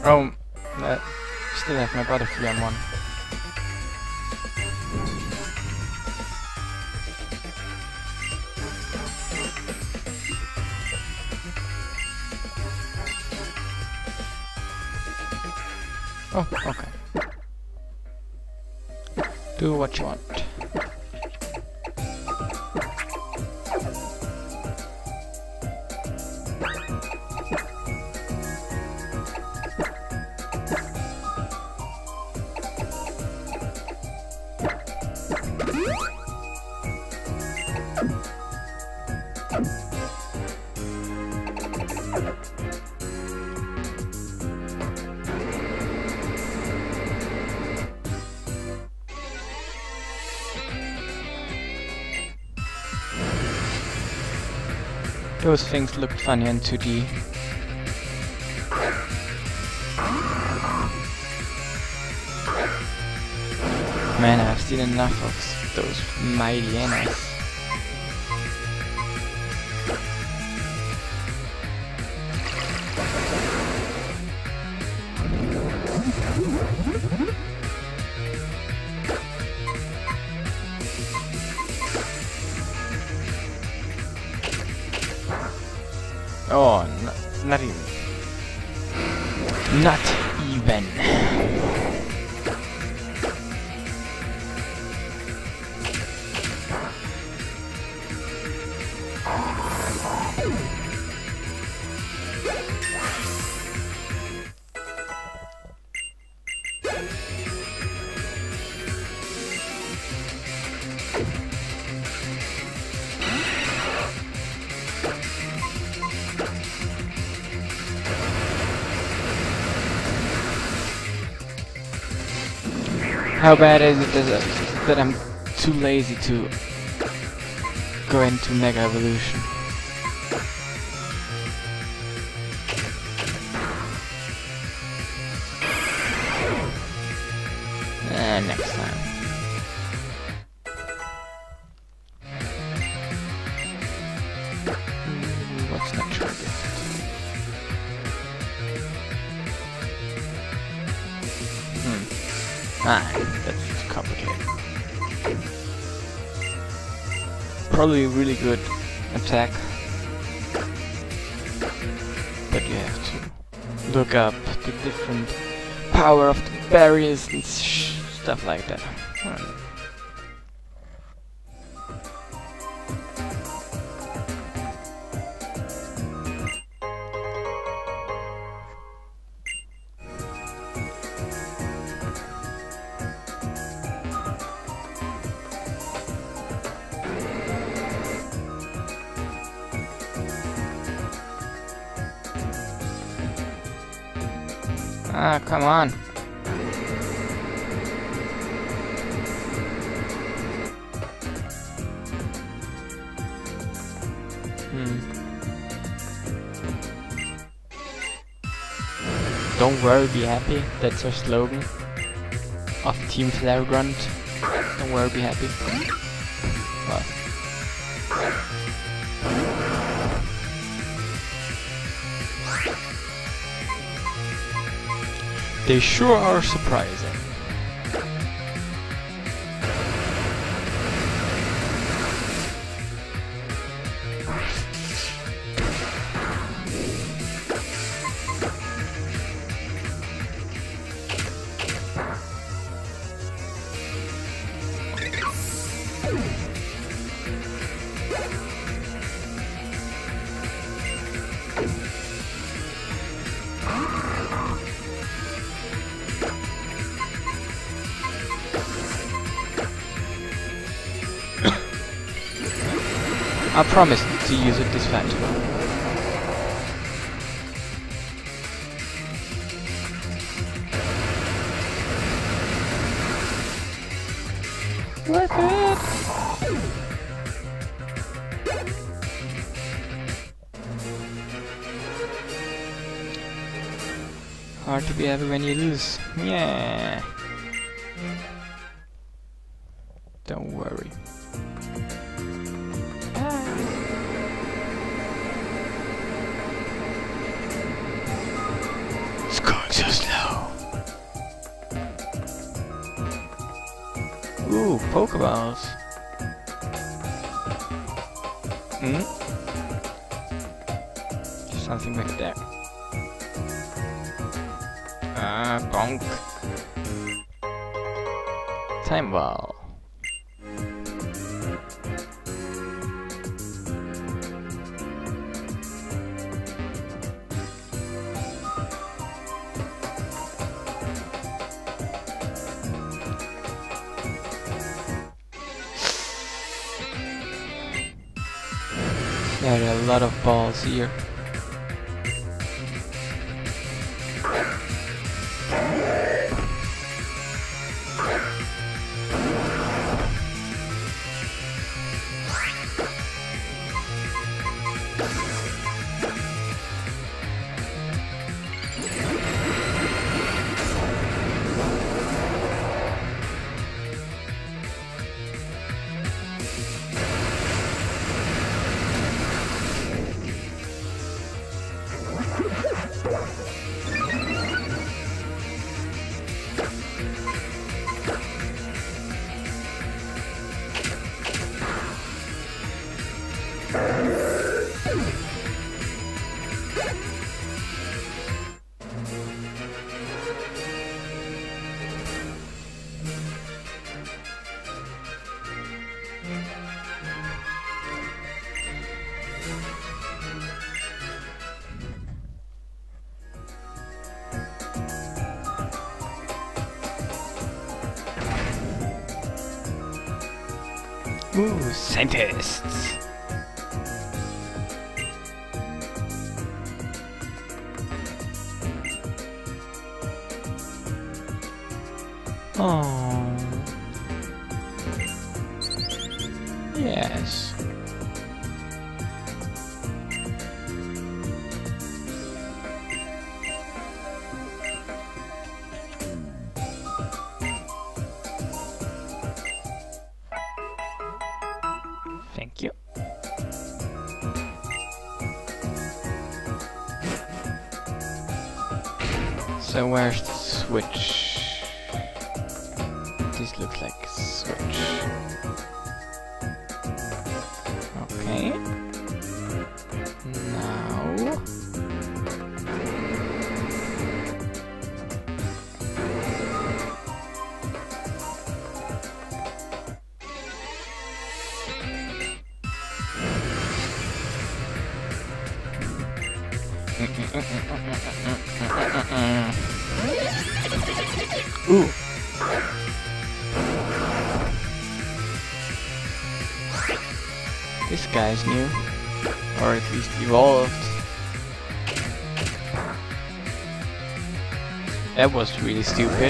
Oh, still have my Butterfree on one. Oh, okay. Do what you want. Those things looked funny in 2D. Man, I've seen enough of those Mightyenas. Oh, not even. Not even. How bad is it that I'm too lazy to go into Mega Evolution? Next time. What's next for gift? That's too complicated. Probably a really good attack, but you have to look up the different power of the barriers and stuff like that. Ah, come on. Don't worry, be happy. That's our slogan of Team Flaregrant. Don't worry, be happy. Well. They sure are surprising. I promise to use it this fight. Worth it! Hard to be happy when you lose. Yeah. Don't worry. It's coexist. Pokeballs. Hmm? Something back there. Bonk. Time ball. Yeah, there are a lot of balls here. Ooh, scientists! Oh. Yes. Thank you. So where's the switch? This looks like a switch. Okay. Now... Ooh. This guy's new, or at least evolved. That was really stupid.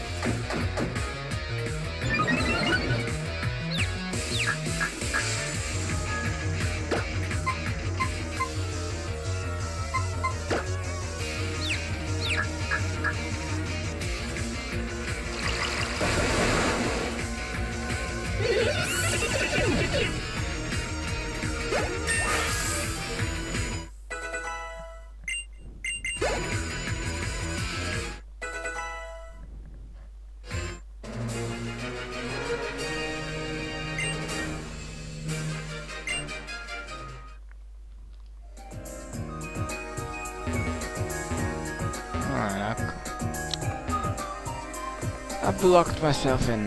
I blocked myself in.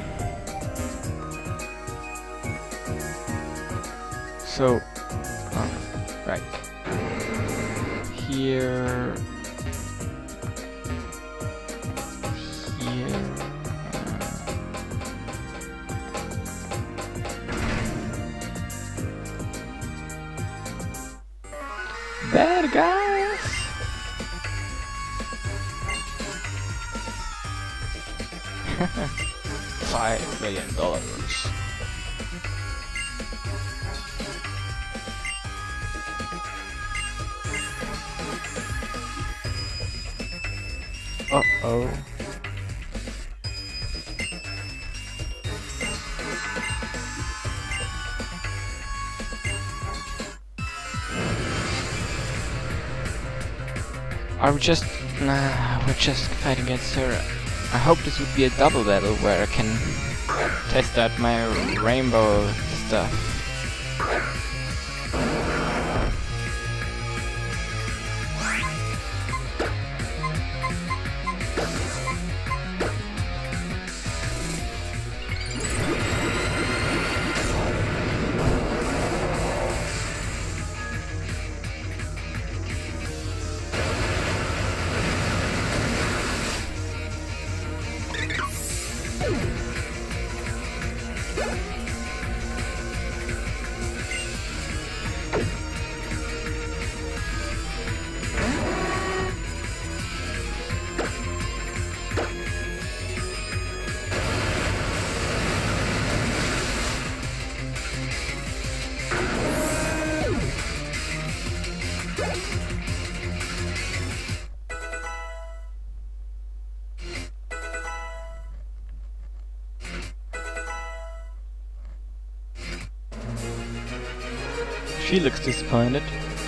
So, right here, here. Bad guys. $5 million. Uh-oh. We're just fighting against her. I hope this would be a double battle where I can test out my rainbow stuff. She looks disappointed.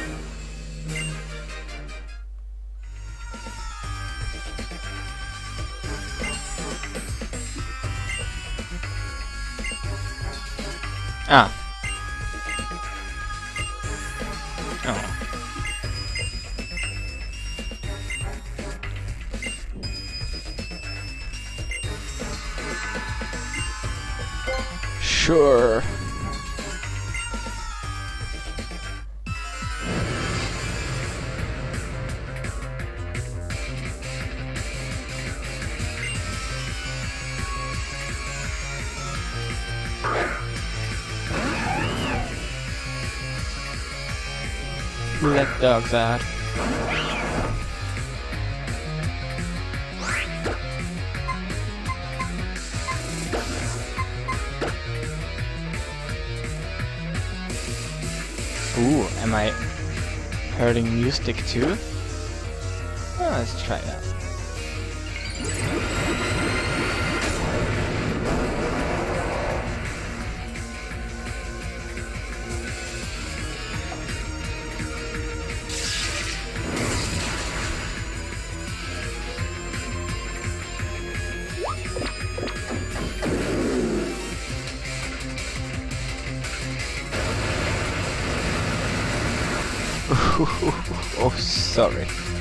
Ah. Oh. Sure. Let dogs out. Ooh, am I hurting music too? Oh, let's try that. Oh, sorry.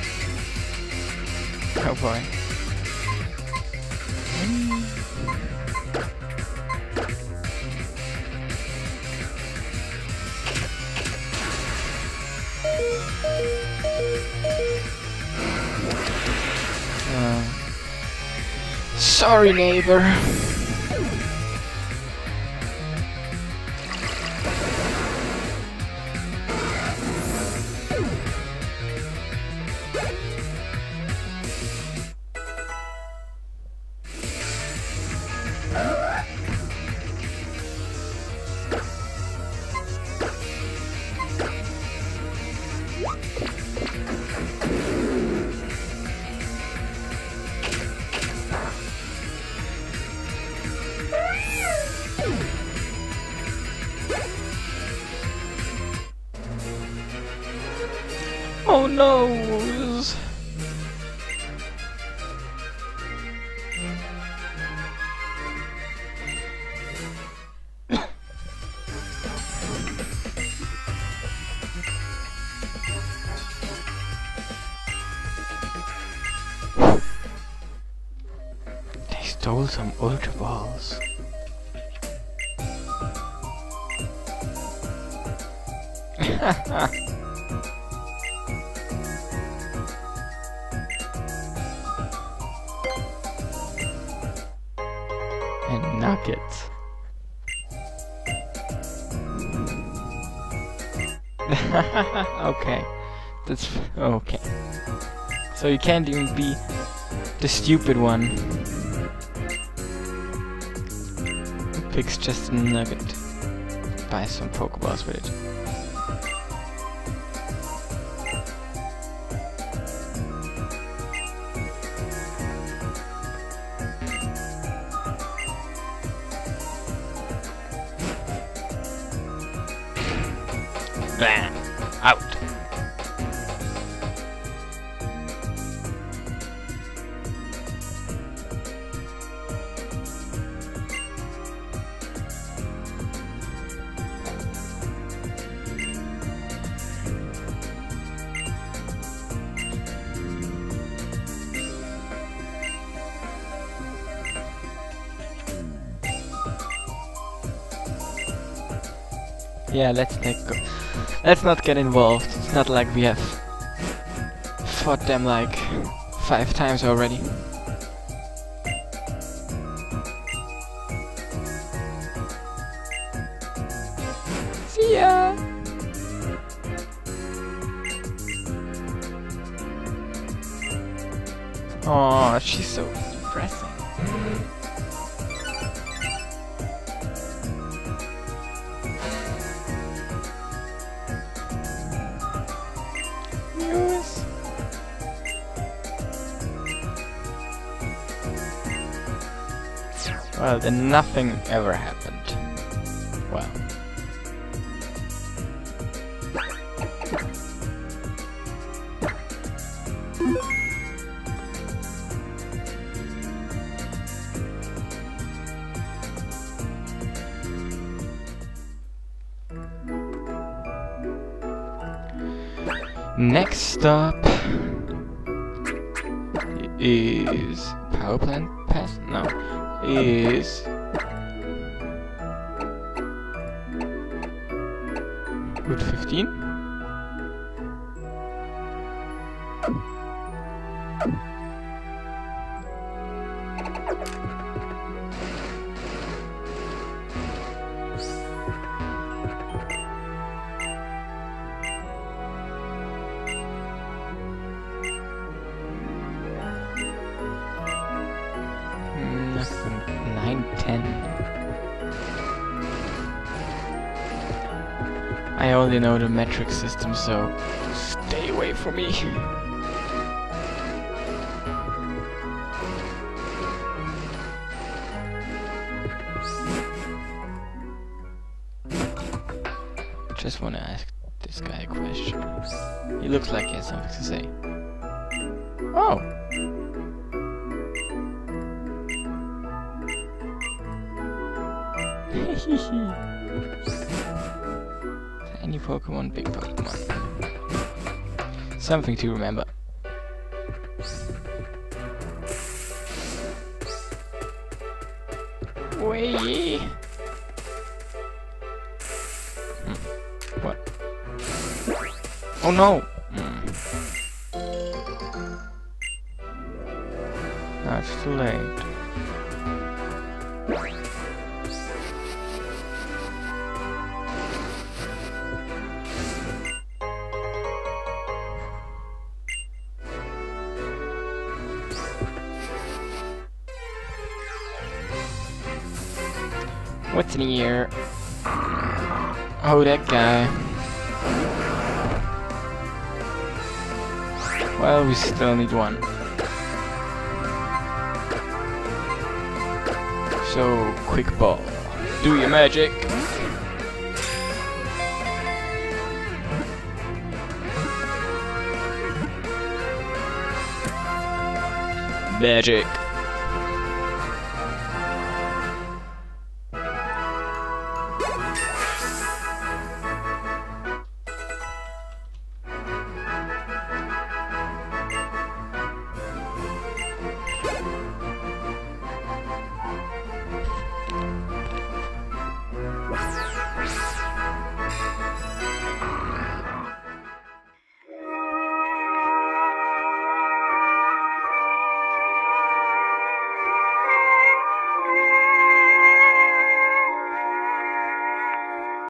Oh boy. Sorry, neighbor. Oh no! They stole some Ultra Balls. And nuggets. Okay, that's okay. So you can't even be the stupid one who picks just a nugget. Buy some Pokeballs with it. Bam! Out! Yeah, let's go. Let's not get involved. It's not like we have fought them like 5 times already. See ya! Oh, she's so depressing. News. Well, then nothing ever happened. Well. Next stop is Power Plant Pass? No, is Route 15? Nothing. 9, 10. I only know the metric system, so stay away from me. Just wanna ask this guy a question. He looks like he has something to say. Oh! Tiny Pokemon, big Pokemon. Something to remember. Wait. What? Oh no! Now it's too late. What's in here? Oh, that guy. Well, we still need one. So, quick ball. Do your magic. Magic.